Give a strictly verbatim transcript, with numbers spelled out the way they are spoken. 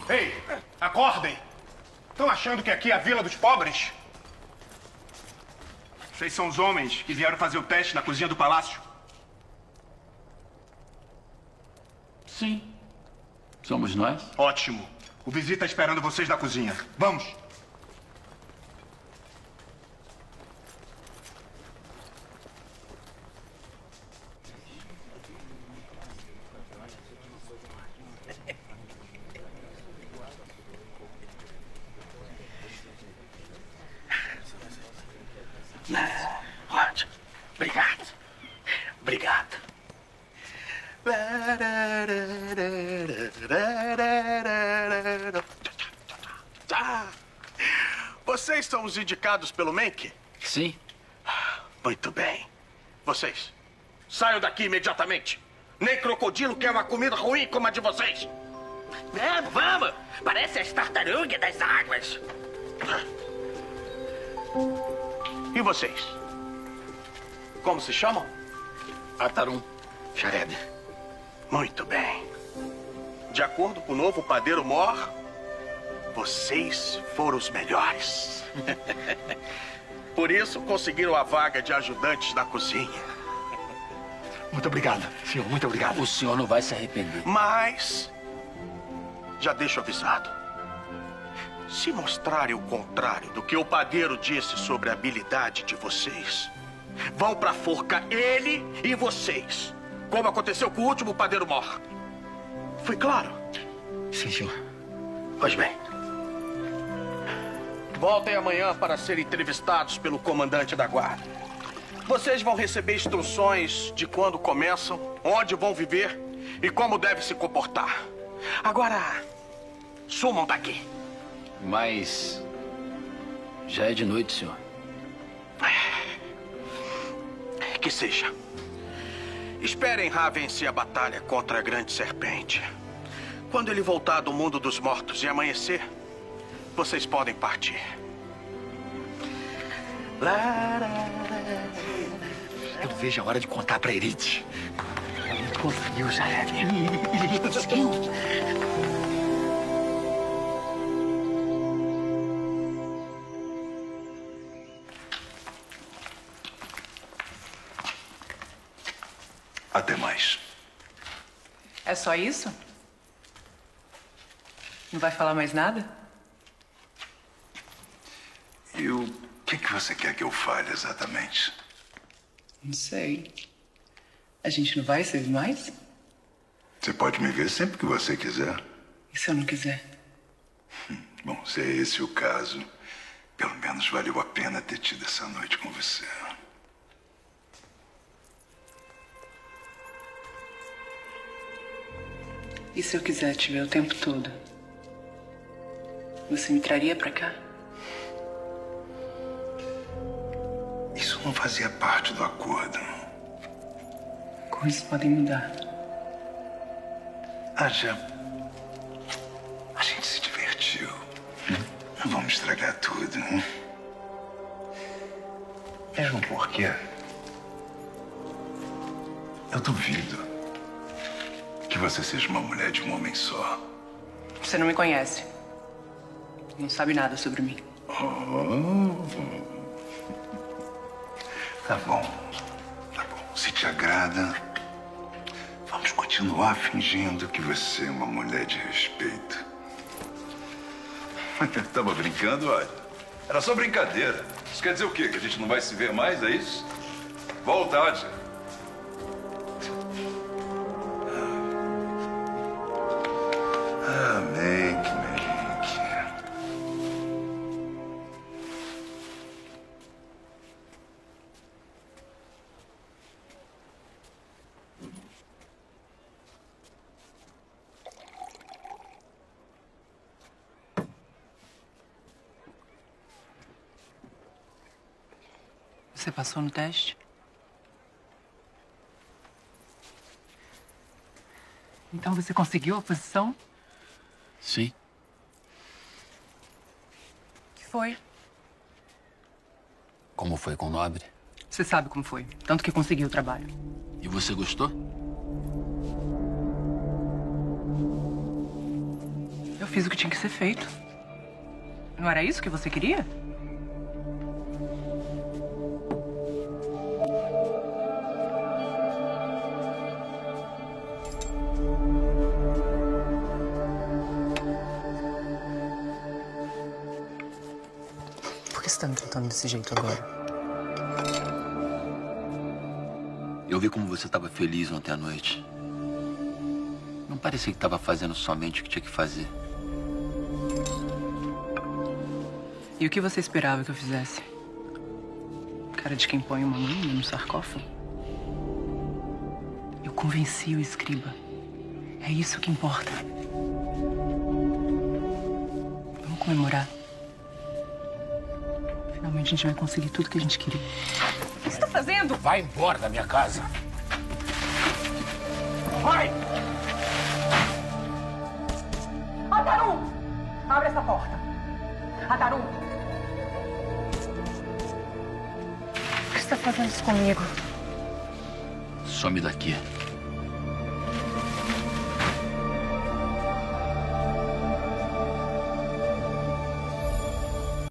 Ei, acordem! Estão achando que aqui é a Vila dos Pobres? Vocês são os homens que vieram fazer o teste na cozinha do palácio? Sim. Somos nós. Ótimo. O Vizir está esperando vocês na cozinha. Vamos! Ótimo. Obrigado. Obrigado. Vocês são os indicados pelo Menck? Sim. Muito bem. Vocês, saiam daqui imediatamente. Nem crocodilo quer uma comida ruim como a de vocês. Vamos, vamos. Parece as tartarugas das águas. E vocês? Como se chamam? Atarum. Jared. Muito bem. De acordo com o novo padeiro Mor, vocês foram os melhores. Por isso, conseguiram a vaga de ajudantes na cozinha. Muito obrigado, senhor. Muito obrigado. O senhor não vai se arrepender. Mas, já deixo avisado. Se mostrarem o contrário do que o padeiro disse sobre a habilidade de vocês, vão pra forca ele e vocês. Como aconteceu com o último padeiro Mor. Foi claro? Sim, senhor. Pois bem. Voltem amanhã para serem entrevistados pelo comandante da guarda. Vocês vão receber instruções de quando começam, onde vão viver e como devem se comportar. Agora, sumam daqui. Mas já é de noite, senhor. Que seja. Esperem Ra vencer a batalha contra a grande serpente. Quando ele voltar do mundo dos mortos e amanhecer, vocês podem partir. Eu não vejo a hora de contar pra Erit. A gente conseguiu, Jared. Conseguiu. Até mais. É só isso? Não vai falar mais nada? E o que, que você quer que eu fale exatamente? Não sei. A gente não vai se ver mais? Você pode me ver sempre que você quiser. E se eu não quiser? Bom, se é esse o caso, pelo menos valeu a pena ter tido essa noite com você. E se eu quiser te ver o tempo todo? Você me traria pra cá? Isso não fazia parte do acordo. Coisas podem mudar. Aja, a gente se divertiu. Não vamos estragar tudo. Mesmo porque eu duvido que você seja uma mulher de um homem só. Você não me conhece. Não sabe nada sobre mim. Oh. Tá bom. Tá bom. Se te agrada, vamos continuar fingindo que você é uma mulher de respeito. Tava brincando, olha. Era só brincadeira. Isso quer dizer o quê? Que a gente não vai se ver mais, é isso? Volta, Adja. Ah, Menck, Menck. Você passou no teste? Então você conseguiu a posição? Sim. O que foi? Como foi com o Nobre? Você sabe como foi. Tanto que conseguiu o trabalho. E você gostou? Eu fiz o que tinha que ser feito. Não era isso que você queria? Por que você tá me tratando desse jeito agora? Eu vi como você estava feliz ontem à noite. Não parecia que estava fazendo somente o que tinha que fazer. E o que você esperava que eu fizesse? Cara de quem põe uma múmia no sarcófago? Eu convenci o escriba. É isso que importa. Vamos comemorar. Finalmente a gente vai conseguir tudo que a gente queria. O que você tá fazendo? Vai embora da minha casa. Vai! Ataru! Abre essa porta. Ataru! Por que você tá fazendo isso comigo? Some daqui.